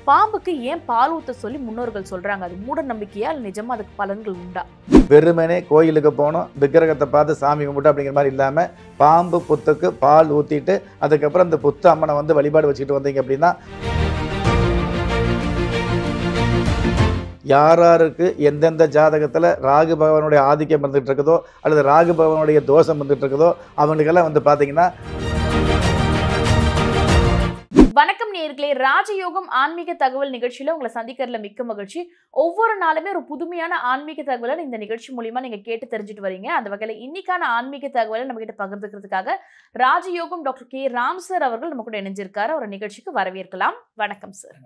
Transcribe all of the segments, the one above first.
பாம்புக்கு ஏன் பால் ஊத்த சொல்லி முன்னோர்கள் சொல்றாங்க? அது மூட நம்பிக்கையா இல்ல நிஜமா அதுக்கு பலன்கள் உண்டா? வெறுமனே கோயிலுக்கு போனோம், விக்கிரகத்தை பார்த்து சாமி கும்பிட்டு அப்படிங்கிற மாதிரி இல்லாமல் பாம்பு புத்துக்கு பால் ஊற்றிட்டு அதுக்கப்புறம் இந்த புத்து அம்மனை வந்து வழிபாடு வச்சுக்கிட்டு வந்தீங்க அப்படின்னா யாராருக்கு எந்தெந்த ஜாதகத்தில் ராகு பகவானுடைய ஆதிக்கம் வந்துட்டு இருக்குதோ அல்லது ராகு பகவானுடைய தோஷம் வந்துட்டு இருக்குதோ அவங்களுக்கெல்லாம் வந்து பார்த்தீங்கன்னா. வணக்கம் நேயர்களே, ராஜயோகம் ஆன்மீக தகவல் நிகழ்ச்சியில உங்களை சந்திக்கிறதுல மிக்க மகிழ்ச்சி. ஒவ்வொரு நாளுமே ஒரு புதுமையான ஆன்மீக தகவலை இந்த நிகழ்ச்சி மூலியமா நீங்க கேட்டு தெரிஞ்சுட்டு வரீங்க. அந்த வகையில இன்னைக்கான ஆன்மீக தகவலை நம்ம கிட்ட பகிர்ந்துக்கிறதுக்காக ராஜயோகம் டாக்டர் கே ராம் சார் அவர்கள் நம்ம கூட இணைஞ்சிருக்காரு. ஒரு நிகழ்ச்சிக்கு வரவேற்கலாம். வணக்கம் சார்.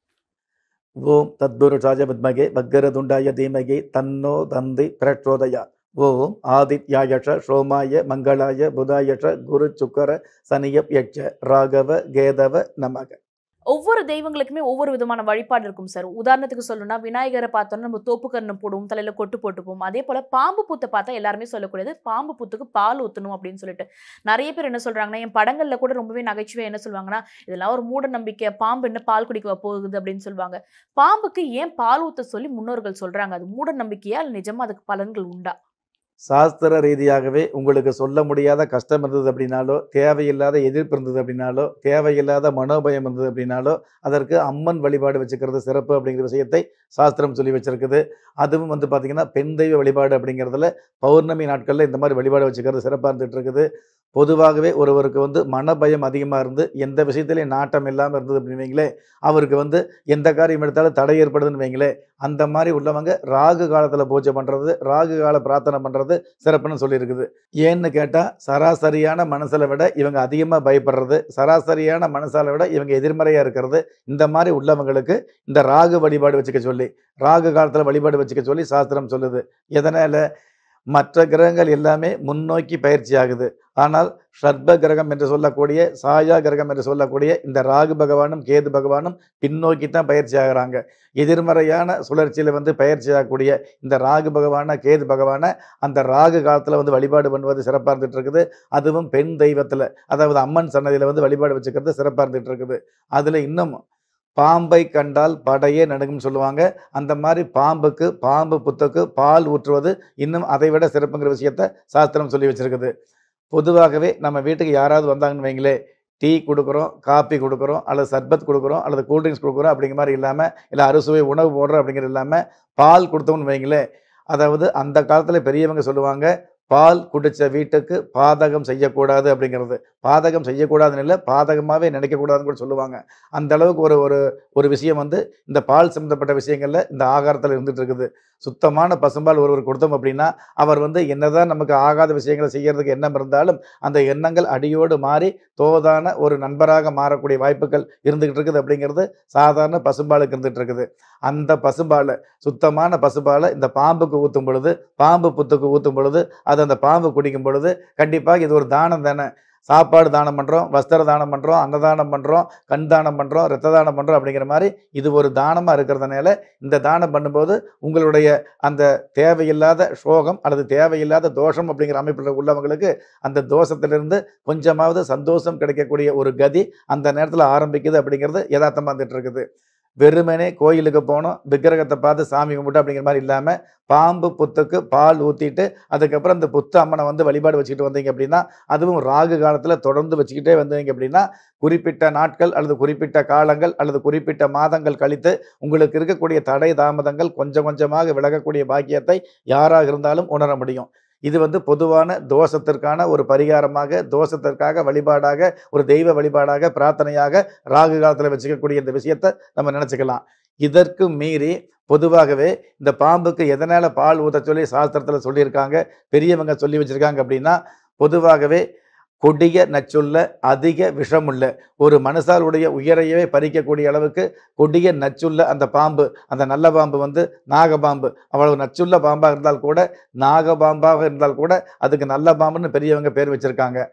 ஓம் தத்புருஷாய வித்மகே வக்கரதுண்டாய தீமகி தன்னோ தந்தி பிரச்சோதயா. ஓம் ஆதித்யாயஷ சோமாய மங்களாய புதாயஷ குரு சுக்கர சனியப் யட்ச ராகவ கேதவ நமக. ஒவ்வொரு தெய்வங்களுக்குமே ஒவ்வொரு விதமான வழிபாடு இருக்கும் சார். உதாரணத்துக்கு சொல்லணும்னா விநாயகரை பார்த்தோம்னா நம்ம தோப்பு கண்ணு போடுவோம், தலையில கொட்டு போட்டுப்போம். அதே போல பாம்பு புத்தை பார்த்தா எல்லாருமே சொல்லக்கூடியது பாம்பு புத்துக்கு பால் ஊத்தணும் அப்படின்னு சொல்லிட்டு நிறைய பேர் என்ன சொல்றாங்கன்னா, என் படங்கள்ல கூட ரொம்பவே நகைச்சுவை என்ன சொல்லுவாங்கன்னா, இதெல்லாம் ஒரு மூட நம்பிக்கை, பாம்பு என்ன பால் குடிக்க போகுது அப்படின்னு சொல்லுவாங்க. பாம்புக்கு ஏன் பால் ஊத்த சொல்லி முன்னோர்கள் சொல்றாங்க? அது மூட நம்பிக்கையா இல்ல நிஜமா அதுக்கு பலன்கள் உண்டா? சாஸ்திர ரீதியாகவே உங்களுக்கு சொல்ல முடியாத கஷ்டம் இருந்தது அப்படின்னாலோ, தேவையில்லாத எதிர்ப்பு இருந்தது அப்படின்னாலோ, தேவையில்லாத மனோபயம் இருந்தது அப்படின்னாலோ அதற்கு அம்மன் வழிபாடு வச்சுக்கிறது சிறப்பு அப்படிங்கிற விஷயத்தை சாஸ்திரம் சொல்லி வச்சிருக்குது. அதுவும் வந்து பார்த்திங்கன்னா பெண் தெய்வ வழிபாடு அப்படிங்கிறதுல பௌர்ணமி நாட்களில் இந்த மாதிரி வழிபாடு வச்சுக்கிறது சிறப்பாக இருந்துகிட்டு இருக்குது. பொதுவாகவே ஒருவருக்கு வந்து மனபயம் அதிகமாக இருந்து எந்த விஷயத்துலையும் நாட்டம் இல்லாமல் இருந்தது அப்படின்னு வைங்களே, அவருக்கு வந்து எந்த காரியம் எடுத்தாலும் தடை ஏற்படுதுன்னு வைங்களே, அந்த மாதிரி உள்ளவங்க ராகு காலத்தில் பூஜை பண்ணுறது, ராகு கால பிரார்த்தனை பண்ணுறது சிறப்புன்னு சொல்லியிருக்குது. ஏன்னு கேட்டால் சராசரியான மனசில் விட இவங்க அதிகமாக பயப்படுறது, சராசரியான மனசால விட இவங்க எதிர்மறையாக இருக்கிறது, இந்த மாதிரி உள்ளவங்களுக்கு இந்த ராகு வழிபாடு வச்சுக்க சொல்லி, ராகு காலத்தில் வழிபாடு வச்சுக்க சொல்லி சாஸ்திரம் சொல்லுது. எதனால்? மற்ற கிரகங்கள் எல்லாமே முன்னோக்கி பயிற்சி ஆகுது. ஆனால் ஷர்ப கிரகம் என்று சொல்லக்கூடிய, சாயா கிரகம் என்று சொல்லக்கூடிய இந்த ராகு பகவானும் கேது பகவானும் பின்னோக்கி தான் பயிற்சி ஆகிறாங்க. எதிர்மறையான சுழற்சியில் வந்து பயிற்சி ஆகக்கூடிய இந்த ராகு பகவானை கேது பகவானை அந்த ராகு காலத்தில் வந்து வழிபாடு பண்ணுவது சிறப்பாக இருந்துகிட்டு இருக்குது. அதுவும் பெண் தெய்வத்தில், அதாவது அம்மன் சன்னதியில் வந்து வழிபாடு வச்சுக்கிறது சிறப்பாக இருந்துகிட்டு இருக்குது. அதில் இன்னும் பாம்பை கண்டால் படையே நடுங்கும்னு சொல்லுவாங்க. அந்த மாதிரி பாம்புக்கு, பாம்பு புத்துக்கு பால் ஊற்றுவது இன்னும் அதை விட சிறப்புங்கிற விஷயத்த சாஸ்திரம் சொல்லி வச்சிருக்குது. பொதுவாகவே நம்ம வீட்டுக்கு யாராவது வந்தாங்கன்னு வைங்களே, டீ கொடுக்குறோம், காப்பி கொடுக்குறோம், அல்லது சர்பத் கொடுக்குறோம், அல்லது கூல்ட்ரிங்க்ஸ் கொடுக்குறோம் அப்படிங்கிற மாதிரி இல்லாமல், இல்லை அறுசுவை உணவு போடுறோம் அப்படிங்கிறது இல்லாமல் பால் கொடுத்தோம்னு வைங்களே, அதாவது அந்த காலத்தில் பெரியவங்க சொல்லுவாங்க, பால் குடித்த வீட்டுக்கு பாதகம் செய்யக்கூடாது அப்படிங்கிறது. பாதகம் செய்யக்கூடாதுன்னு இல்லை, பாதகமாகவே நினைக்கக்கூடாதுன்னு கூட சொல்லுவாங்க. அந்த அளவுக்கு ஒரு ஒரு ஒரு விஷயம் வந்து இந்த பால் சம்மந்தப்பட்ட விஷயங்களில் இந்த ஆகாரத்தில் இருந்துகிட்டு இருக்குது. சுத்தமான பசும்பால் ஒருவர் கொடுத்தோம் அப்படின்னா அவர் வந்து என்னதான் நமக்கு ஆகாத விஷயங்களை செய்கிறதுக்கு எண்ணம் இருந்தாலும் அந்த எண்ணங்கள் அடியோடு மாறி தோதான ஒரு நண்பராக மாறக்கூடிய வாய்ப்புகள் இருந்துகிட்டு இருக்குது அப்படிங்கிறது சாதாரண பசும்பாலுக்கு இருந்துகிட்டு இருக்குது. அந்த பசும்பாலை, சுத்தமான பசும்பாலை இந்த பாம்புக்கு ஊற்றும் பொழுது, பாம்பு புத்துக்கு ஊற்றும் பொழுது, அது அந்த பாம்பு குடிக்கும் பொழுது கண்டிப்பாக இது ஒரு தானம் தானே. சாப்பாடு தானம் பண்ணுறோம், வஸ்திர தானம் பண்ணுறோம், அன்னதானம் பண்ணுறோம், கண் தானம் பண்ணுறோம், இரத்த தானம் பண்ணுறோம் அப்படிங்கிற மாதிரி இது ஒரு தானமாக இருக்கிறதுனால இந்த தானம் பண்ணும்போது உங்களுடைய அந்த தேவையில்லாத சோகம் அல்லது தேவையில்லாத தோஷம் அப்படிங்கிற அமைப்பில் உள்ளவங்களுக்கு அந்த தோஷத்திலிருந்து கொஞ்சமாவது சந்தோஷம் கிடைக்கக்கூடிய ஒரு கதி அந்த நேரத்தில் ஆரம்பிக்குது அப்படிங்கிறது யதார்த்தமாக வந்துட்டு இருக்குது. வெறுமனே கோயிலுக்கு போனோம், விக்கிரகத்தை பார்த்து சாமி கும்பிட்டு அப்படிங்கிற மாதிரி இல்லாமல் பாம்பு புத்துக்கு பால் ஊற்றிட்டு அதுக்கப்புறம் இந்த புத்து அம்மனை வந்து வழிபாடு வச்சுக்கிட்டு வந்தீங்க அப்படின்னா, அதுவும் ராகு காலத்தில் தொடர்ந்து வச்சுக்கிட்டே வந்தீங்க அப்படின்னா, குறிப்பிட்ட நாட்கள் அல்லது குறிப்பிட்ட காலங்கள் அல்லது குறிப்பிட்ட மாதங்கள் கழித்து உங்களுக்கு இருக்கக்கூடிய தடை தாமதங்கள் கொஞ்சம் கொஞ்சமாக விலகக்கூடிய பாக்கியத்தை யாராக இருந்தாலும் உணர முடியும். இது வந்து பொதுவான தோஷத்திற்கான ஒரு பரிகாரமாக, தோஷத்திற்காக வழிபாடாக, ஒரு தெய்வ வழிபாடாக, பிரார்த்தனையாக ராகு காலத்தில் வச்சுக்கக்கூடிய இந்த விஷயத்தை நம்ம நினச்சிக்கலாம். இதற்கு மீறி பொதுவாகவே இந்த பாம்புக்கு எதனால் பால் ஊற்ற சொல்லி சாஸ்திரத்தில் சொல்லியிருக்காங்க, பெரியவங்க சொல்லி வச்சுருக்காங்க அப்படின்னா, பொதுவாகவே கொடிய நச்சுள்ள, அதிக விஷமுள்ள, ஒரு மனுஷாருடைய உயிரையவே பறிக்கக்கூடிய அளவுக்கு கொடிய நச்சுள்ள அந்த பாம்பு, அந்த நல்ல பாம்பு வந்து நாகபாம்பு. அவ்வளவு நச்சுள்ள பாம்பாக இருந்தால் கூட, நாகபாம்பாக இருந்தால் கூட அதுக்கு நல்ல பாம்புன்னு பெரியவங்க பேர் வச்சுருக்காங்க.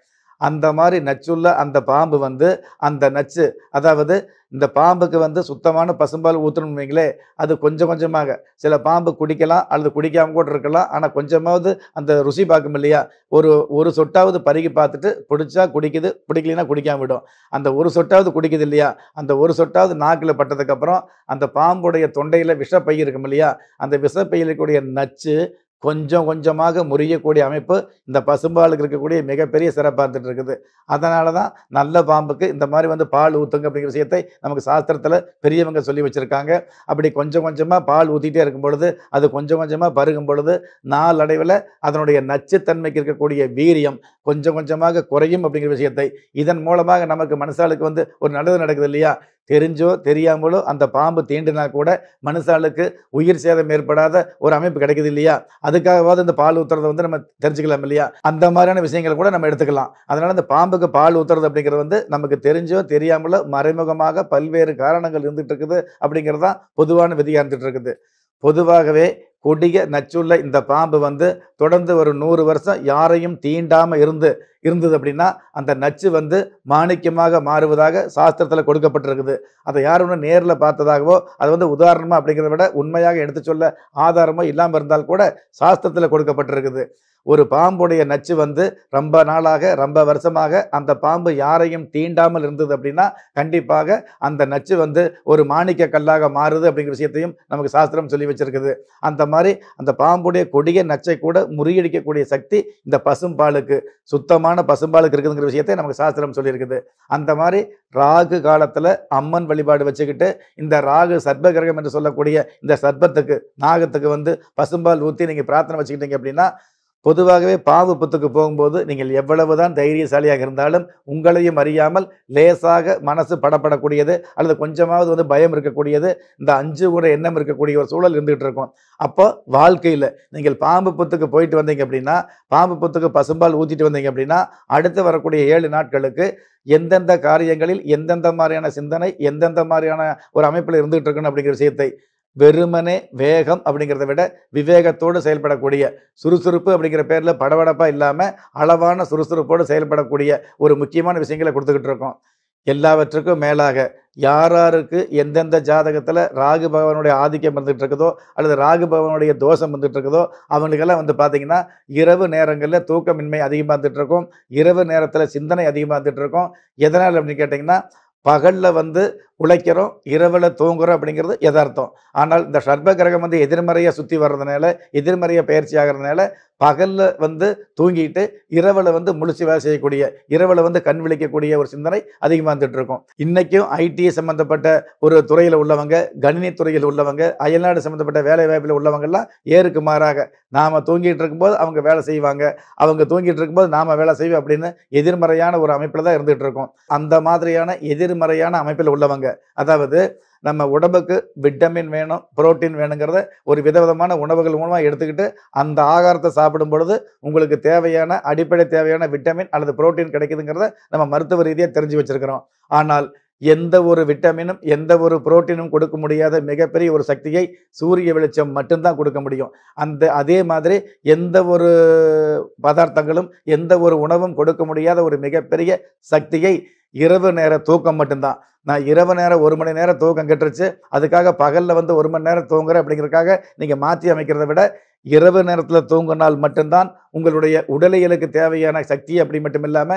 அந்த மாதிரி நச்சுள்ள அந்த பாம்பு வந்து அந்த நச்சு, அதாவது இந்த பாம்புக்கு வந்து சுத்தமான பசும்பால் ஊற்றணும்னு வைங்களே, அது கொஞ்சம் கொஞ்சமாக சில பாம்பு குடிக்கலாம் அல்லது குடிக்காம கூட இருக்கலாம். ஆனா கொஞ்சமாவது அந்த ருசி பார்க்கும் இல்லையா? ஒரு ஒரு சொட்டாவது பருகி பார்த்துட்டு பிடிச்சா குடிக்குது, பிடிக்கலைன்னா குடிக்காம விடும். அந்த ஒரு சொட்டாவது குடிக்குது இல்லையா? அந்த ஒரு சொட்டாவது நாக்குல பட்டதுக்கப்புறம் அந்த பாம்புடைய தொண்டையில விஷப்பை இருக்கும் இல்லையா? அந்த விஷப்பையில் இருக்கக்கூடிய நச்சு கொஞ்சம் கொஞ்சமாக முறியக்கூடிய அமைப்பு இந்த பசும்பாலுக்கு இருக்கக்கூடிய மிகப்பெரிய சிறப்பா இருந்துட்டு இருக்குது. அதனால தான் நல்ல பாம்புக்கு இந்த மாரி வந்து பால் ஊத்துங்க அப்படிங்கிற விஷயத்தை நமக்கு சாஸ்திரத்தில பெரியவங்க சொல்லி வச்சிருக்காங்க. அப்படி கொஞ்சம் கொஞ்சமா பால் ஊத்திட்டே இருக்கும் பொழுது, அது கொஞ்சம் கொஞ்சமா பருகும் பொழுது, நாளடைவில அதனுடைய நச்சுத்தன்மைக்கு இருக்கக்கூடிய வீரியம் கொஞ்சம் கொஞ்சமாக குறையும் அப்படிங்கிற விஷயத்தை, இதன் மூலமாக நமக்கு மனுஷாளுக்கு வந்து ஒரு நல்லது நடக்குது இல்லையா? தெரிஞ்சோ, தெரியாமலோ அந்த பாம்பு தீண்டினா கூட மனுஷாளுக்கு உயிர் சேதம் ஏற்படாத ஒரு அமைப்பு கிடைக்குது இல்லையா? அதுக்காகவாவது இந்த பால் ஊத்துறத வந்து நம்ம தெரிஞ்சுக்கலாம் இல்லையா? அந்த மாதிரியான விஷயங்கள கூட நம்ம எடுத்துக்கலாம். அதனால இந்த பாம்புக்கு பால் ஊத்துறது அப்படிங்கிறது வந்து நமக்கு தெரிஞ்சோ, தெரியாமலோ மறைமுகமாக பல்வேறு காரணங்கள் இருந்துட்டு இருக்குது அப்படிங்கிறது தான் பொதுவான விதியா இருந்துட்டு இருக்குது. பொதுவாகவே கொடிய நச்சுள்ள இந்த பாம்பு வந்து தொடர்ந்து ஒரு 100 வருஷம் யாரையும் தீண்டாம இருந்தது அப்படின்னா, அந்த நச்சு வந்து மாணிக்கமாக மாறுவதாக சாஸ்திரத்தில கொடுக்கப்பட்டிருக்குது. அத யாரும் இன்னும் நேர்ல பார்த்ததாகவோ, அது வந்து உதாரணமா அப்படிங்கிறத விட உண்மையாக எடுத்துச் சொல்ல ஆதாரமோ இல்லாம இருந்தால் கூட சாஸ்திரத்தில கொடுக்கப்பட்டிருக்குது. ஒரு பாம்புடைய நச்சு வந்து ரொம்ப நாளாக, ரொம்ப வருஷமாக அந்த பாம்பு யாரையும் தீண்டாமல் இருந்தது அப்படின்னா, கண்டிப்பாக அந்த நச்சு வந்து ஒரு மாணிக்க கல்லாக மாறுது அப்படிங்கிற விஷயத்தையும் நமக்கு சாஸ்திரம் சொல்லி வச்சிருக்குது. அந்த மாரி அந்த பாம்புடைய கொடிய நச்சை கூட முறியடிக்கக்கூடிய சக்தி இந்த பசும்பாலுக்கு, சுத்தமான பசும்பாலுக்கு இருக்குதுங்கிற விஷயத்தை நமக்கு சாஸ்திரம் சொல்லியிருக்குது. அந்த மாரி ராகு காலத்துல அம்மன் வழிபாடு வச்சுக்கிட்டு, இந்த ராகு சர்ப்ப கிரகம் என்று சொல்லக்கூடிய இந்த சர்ப்பத்துக்கு, நாகத்துக்கு வந்து பசும்பால் ஊத்தி நீங்க பிரார்த்தனை வச்சுக்கிட்டீங்க அப்படின்னா, பொதுவாகவே பாம்பு புத்துக்கு போகும்போது நீங்கள் எவ்வளவுதான் தைரியசாலியாக இருந்தாலும், உங்களையும் அறியாமல் லேசாக மனசு படபடக்கூடியது, அல்லது கொஞ்சமாவது வந்து பயம் இருக்கக்கூடியது, இந்த அஞ்சு கூட எண்ணம் இருக்கக்கூடிய ஒரு சூழல் இருந்துகிட்டு இருக்கும். அப்போ வாழ்க்கையில நீங்கள் பாம்பு புத்துக்கு போயிட்டு வந்தீங்க அப்படின்னா, பாம்பு புத்துக்கு பசும்பால் ஊத்திட்டு வந்தீங்க அப்படின்னா, அடுத்து வரக்கூடிய 7 நாட்களுக்கு எந்தெந்த காரியங்களில் எந்தெந்த மாரியான சிந்தனை, எந்தெந்த மாரியான ஒரு அமைப்பில இருந்துகிட்டு இருக்கணும் அப்படிங்கிற விஷயத்தை, வெறுமனே வேகம் அப்படிங்கிறத விட விவேகத்தோடு செயல்படக்கூடிய, சுறுசுறுப்பு அப்படிங்கிற பேர்ல படபடப்பா இல்லாம, அளவான சுறுசுறுப்போடு செயல்படக்கூடிய ஒரு முக்கியமான விஷயங்கள குடுத்துக்கிட்டு இருக்கோம். எல்லாவற்றுக்கும் மேலாக யாராருக்கு எந்தெந்த ஜாதகத்துல ராகு பகவானுடைய ஆதிக்கம் இருந்துட்டு இருக்குதோ, அல்லது ராகு பகவானுடைய தோஷம் வந்துட்டு இருக்குதோ, அவங்களுக்கெல்லாம் வந்து பார்த்தீங்கன்னா, இரவு நேரங்கள்ல தூக்கமின்மை அதிகமா இருந்துட்டு இருக்கும். இரவு நேரத்துல சிந்தனை அதிகமா இருந்துட்டு இருக்கும். எதனால அப்படின்னு கேட்டீங்கன்னா, பகல்ல வந்து உழைக்கிறோம், இரவுல தூங்குறோம் அப்படிங்கிறது எதார்த்தம். ஆனால் இந்த சர்ப்ப கிரகம் வந்து எதிர்மறையா சுத்தி வர்றதுனால, எதிர்மறையா பெயர்ச்சி ஆகுறதுனால, பகல்ல வந்து தூங்கிட்டு, இரவுல வந்து முழிச்சு வேலை செய்யக்கூடிய, இரவுல வந்து கண் விழிக்கக்கூடிய ஒரு சிந்தனை அதிகமா வந்துட்டு இருக்கும். இன்னைக்கும் ஐடி சம்பந்தப்பட்ட ஒரு துறையில உள்ளவங்க, கணினி துறையில் உள்ளவங்க, அயல்நாடு சம்பந்தப்பட்ட வேலை வாய்ப்பில உள்ளவங்கலாம் ஏருக்கு மாறாக, நாம தூங்கிட்டு இருக்கும்போது அவங்க வேலை செய்வாங்க, அவங்க தூங்கிட்டு இருக்கும்போது நாம வேலை செய்வோம் அப்படின்னு எதிர்மறையான ஒரு அமைப்பில தான் இருந்துட்டு இருக்கோம். அந்த மாதிரியான எதிர்மறையான அமைப்பில உள்ளவங்க, அதாவது நம்ம உடம்புக்கு விட்டமின் வேணும், புரோட்டீன் வேணுங்கிறத ஒரு விதவிதமான உணவுகள் மூலமா எடுத்துக்கிட்டு, அந்த ஆகாரத்த சாப்பிடும் பொழுது உங்களுக்கு தேவையான அடிப்படை தேவையான விட்டமின் அல்லது புரோட்டீன் கிடைக்குதுங்கிறத நம்ம மருத்துவ ரீதியா தெரிஞ்சு வச்சிருக்கிறோம். ஆனால் எந்த ஒரு விட்டமினும், எந்த ஒரு புரோட்டீனும் கொடுக்க முடியாத மிகப்பெரிய ஒரு சக்தியை சூரிய வெளிச்சம் மட்டும் தான் கொடுக்க முடியும். அதே மாதிரி எந்த ஒரு பதார்த்தங்களும், எந்த ஒரு உணவும் கொடுக்க முடியாத ஒரு மிகப்பெரிய சக்தியை இரவு நேர தூக்கம் மட்டும்தான். நான் இரவு நேரம் 1 மணி நேரம் தூக்கம் கெட்டுருச்சு, அதுக்காக பகல்ல வந்து 1 மணி நேரம் தூங்குறேன் அப்படிங்கிறதுக்காக நீங்க மாத்தி அமைக்கிறத விட, இரவு நேரத்தில தூங்குனால் மட்டும்தான் உங்களுடைய உடலியலுக்கு தேவையான சக்தி அப்படி மட்டும் இல்லாம,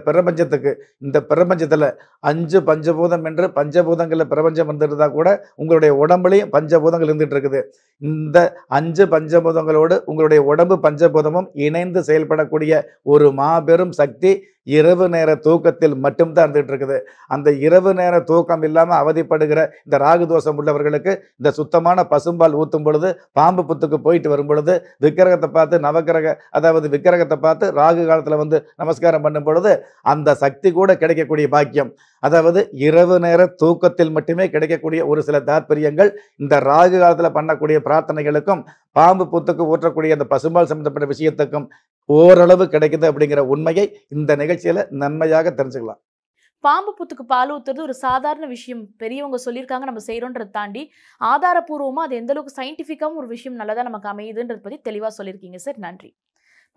இந்த பிரபஞ்சத்தில 5 பஞ்சபூதம் என்று பஞ்சபூதங்கள்ல பிரபஞ்சம் வந்துருந்தா கூட, உங்களுடைய உடம்புலயும் பஞ்சபூதங்கள் இருந்துட்டு இருக்குது. இந்த 5 பஞ்சபூதங்களோடு உங்களுடைய உடம்பு பஞ்சபூதமும் இணைந்து செயல்படக்கூடிய ஒரு மாபெரும் சக்தி இரவு நேர தூக்கத்தில் மட்டும் தான் இருந்துட்டு இருக்குது. அந்த இரவு நேர தூக்கம் இல்லாம அவதிப்படுகிற இந்த ராகு தோஷம் உள்ளவர்களுக்கு இந்த சுத்தமான பசும்பால் ஊத்தும் பொழுது, பாம்பு புத்துக்கு போயிட்டு வரும் பொழுது, விக்கிரகத்தை பார்த்து விக்கிரகத்தை பார்த்து ராகு காலத்துல வந்து நமஸ்காரம் பண்ணும் பொழுது, அந்த சக்தி கூட கிடைக்கக்கூடிய பாக்கியம். அதாவது இரவு நேர தூக்கத்தில் மட்டுமே கிடைக்கக்கூடிய ஒரு சில தாத்பரியங்கள் இந்த ராகு காலத்துல பண்ணக்கூடிய பிரார்த்தனைகளுக்கும், பாம்பு புத்துக்கு ஊற்றக்கூடிய அந்த பசும்பால் சம்பந்தப்பட்ட விஷயத்துக்கும் ஓரளவு கிடைக்குது அப்படிங்கிற உண்மையை இந்த நிகழ்ச்சியில நன்மையாக தெரிஞ்சுக்கலாம். பாம்பு புத்துக்கு பால் ஊத்துறது ஒரு சாதாரண விஷயம். பெரியவங்க சொல்லியிருக்காங்க, நம்ம செய்றோன்றத தாண்டி, ஆதாரப்பூர்வமா அது எந்த அளவுக்கு சயின்டிஃபிக்காவும் ஒரு விஷயம் நல்லதா நமக்கு அமையுதுன்றத பத்தி தெளிவா சொல்லியிருக்கீங்க சார். நன்றி.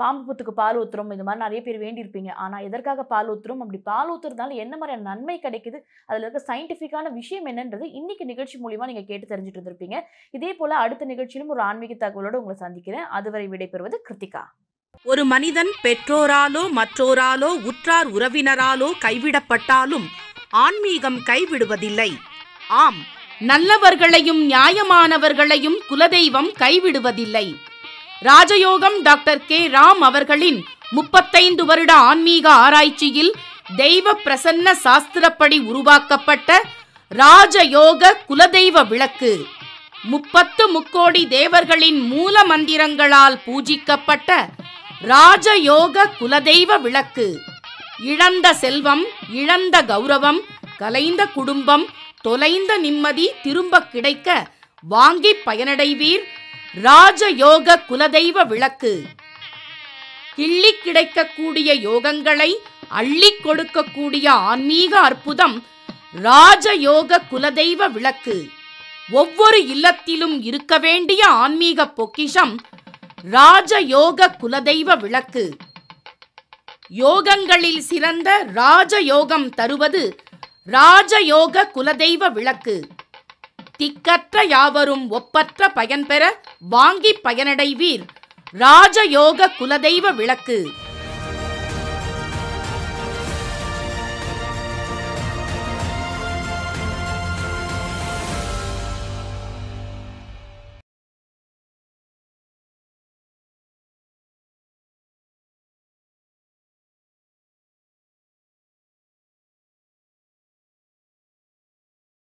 பாம்பு புத்துக்கு பால் ஊத்துறோம், இந்த மாதிரி நிறைய பேர் வேண்டியிருப்பீங்க. ஆனா எதற்காக பால் ஊத்துறோம், அப்படி பால் ஊத்துறதுனால என்ன மாதிரியான நன்மை கிடைக்குது, அதுல இருக்க சயின்டிஃபிக்கான விஷயம் என்னன்றது இன்னைக்கு நிகழ்ச்சி மூலியமா நீங்க கேட்டு தெரிஞ்சுட்டு இருந்திருப்பீங்க. இதே போல அடுத்த நிகழ்ச்சியிலும் ஒரு ஆன்மீக தகவலோட உங்களை சந்திக்கிறேன். அதுவரை விடைபெறுவது கிருத்திகா. ஒரு மனிதன் பெற்றோராலோ மற்றோராலோ உற்றார் உறவினராலோ கைவிடப்பட்டாலும் ஆன்மீகம் கைவிடுவதில்லை. ஆம், நல்லவர்களையும் நியாயமானவர்களையும் குலதெய்வம் கைவிடுவதில்லை. ராஜயோகம் டாக்டர் கே ராம் அவர்களின் 35 வருட ஆன்மீக ஆராய்ச்சியில் தெய்வ பிரசன்ன சாஸ்திரப்படி உருவாக்கப்பட்ட ராஜயோக குலதெய்வ விளக்கு, 30 முக்கோடி தேவர்களின் மூல மந்திரங்களால் பூஜிக்கப்பட்ட ராஜயோக குலதெய்வ விளக்கு. இழந்த செல்வம், இழந்த கௌரவம், கலைந்த குடும்பம், தொலைந்த நிம்மதி திரும்ப கிடைக்க வாங்கி பயனடைவீர். ராஜயோக குலதெய்வ விளக்கு. கிள்ளி கிடைக்கக்கூடிய யோகங்களை அள்ளி கொடுக்கக்கூடிய ஆன்மீக அற்புதம் ராஜயோக குலதெய்வ விளக்கு. ஒவ்வொரு இல்லத்திலும் இருக்க வேண்டிய ஆன்மீக பொக்கிஷம் ராஜயோக குலதெய்வ விளக்கு. யோகங்களில் சிறந்த ராஜயோகம் தருவது ராஜயோக குலதெய்வ விளக்கு. திக்கற்ற யாவரும் ஒப்பற்ற பயன்பெற வாங்கி பயனடைவீர். ராஜயோக குலதெய்வ விளக்கு.